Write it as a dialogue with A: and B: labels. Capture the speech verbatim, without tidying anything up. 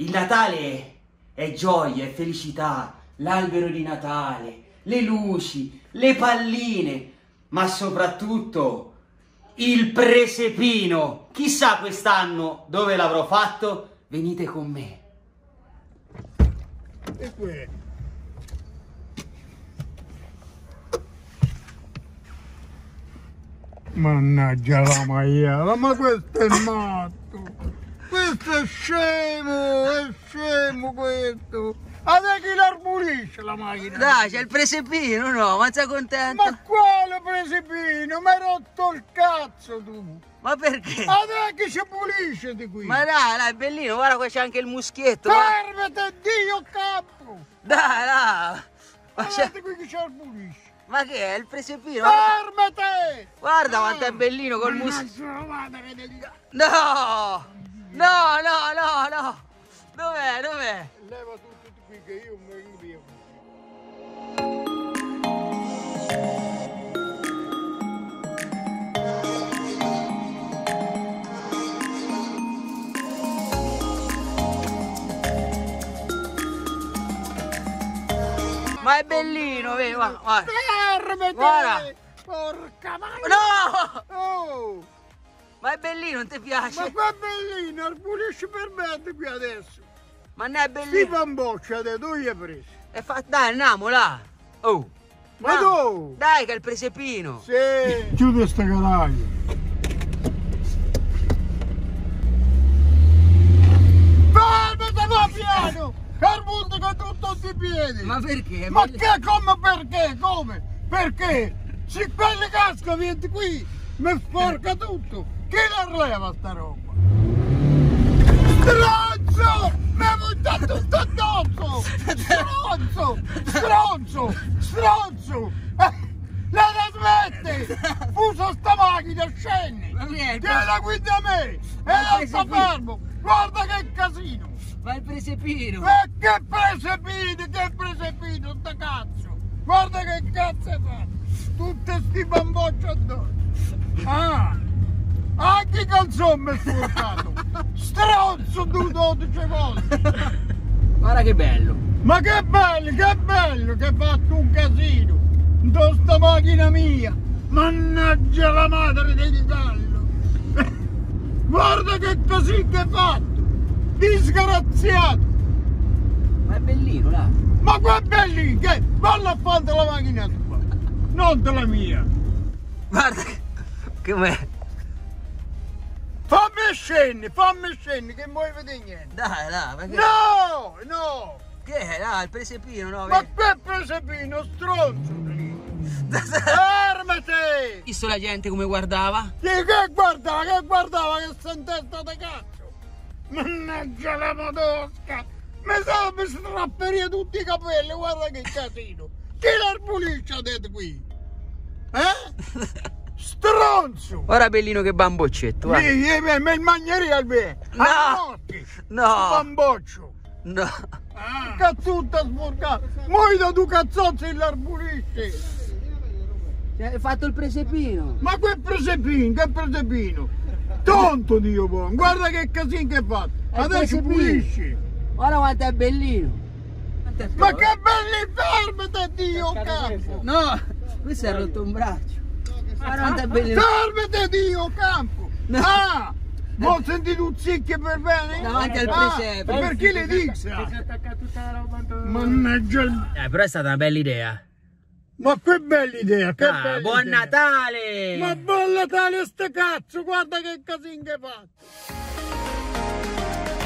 A: Il Natale è gioia, è felicità, l'albero di Natale, le luci, le palline, ma soprattutto il presepino. Chissà quest'anno dove l'avrò fatto? Venite con me.
B: E qui? Mannaggia la maiala, ma questo è matto! Questo è scemo, è scemo questo! Adesso chi l'arbulisce la macchina?
A: Dai, c'è il presepino, no? Ma sei contento?
B: Ma quale presepino? Mi hai rotto il cazzo tu!
A: Ma perché?
B: Adesso chi ci pulisce di qui?
A: Ma dai, dai, bellino, guarda qua c'è anche il muschietto.
B: Fermate, Dio capo!
A: Dai, dai! Ma,
B: guardate qui chi ci arbulisce!
A: Ma che è? Il presepino?
B: Fermate!
A: Guarda quanto è bellino col muschietto!
B: No!
A: No, no, no, no! Dov'è, dov'è?
B: Leva tutto qui che io mi invio.
A: Ma è bellino, vedi, guarda, guarda.
B: Fermate!
A: Guarda.
B: Porca vacca!
A: No!
B: Oh!
A: Ma è bellino, non ti piace?
B: Ma qua è bellino, arbulisci per me qui adesso.
A: Ma non è
B: Sti
A: bellino?
B: bamboccia, te, tu gli hai preso.
A: È fa... Dai, andiamo là! Oh!
B: Ma tu?
A: Dai, che è il presepino!
B: Sì! Chiudi sta caraglio! Fermate, va piano! Carbunto con tutti i piedi!
A: Ma perché?
B: Ma che, come, perché, come? Perché? Se quelli casca vieni qui, mi sporca tutto! Chi la leva sta roba? Stronzo! Mi ha buttato sto addosso! Stronzo! Stronzo! Stronzo! Eh, la smette! Fuso sta macchina, scendi!
A: Ma vieni,
B: Tieni la guida a me! E la sta fermo! Guarda che casino!
A: Ma il presepino!
B: E che presepino! Che presepino sta cazzo! Guarda che cazzo è fatto! Tutte sti bambocci addosso! Ah! Anche il calzone è sporcato! Stronzo tu dodici volte!
A: Guarda che bello!
B: Ma che bello, che bello che hai fatto un casino! In sta macchina mia! Mannaggia la madre del gallo! Guarda che casino che hai fatto! Disgraziato!
A: Ma è bellino, là!
B: Ma qua è bellino! Che? Valla a fare la macchina tua! Non della mia!
A: Guarda che... com'è?
B: Fammi scendi, fammi scendi che non vuoi vedere niente!
A: Dai, dai, ma che...
B: No, no!
A: Che è? Là, il presepino, no?
B: Ma
A: Vedi?
B: che presepino, stronzo! Fermati!
A: Visto la gente come guardava?
B: Che, che guardava, che guardava, che sta in testa di cazzo! Mannaggia la madosca! Mi sa mi strapperia tutti i capelli, guarda che casino! Chi l'arbulisce adesso qui? Eh? Stronzo!
A: Ora bellino che bamboccetto, guarda.
B: Sì, mi magneria al bene!
A: No! No!
B: Bamboccio!
A: No!
B: Ah, cazzutta sporcata! Moida tu cazzozzo e l'arbulisce!
A: Hai fatto il presepino!
B: Ma quel presepino, che presepino! Tonto Dio buono! Guarda che casino che hai fatto! Adesso pulisci!
A: Guarda quanto è bellino!
B: Ma che belli, fermate Dio campo!
A: No! Questo è rotto un braccio! Guarda quanto è bellino!
B: Fermate Dio campo!
A: No.
B: Ah! Vuoi sentire un zicchio per bene?
A: Davanti al
B: Ah,
A: presepe!
B: per chi le dica? Mannaggia il...
A: Eh, però è stata una bella idea!
B: Ma che bella idea, che
A: Ah,
B: bella
A: buon
B: idea.
A: Natale!
B: Ma buon Natale sto cazzo, guarda che casino che hai fatto!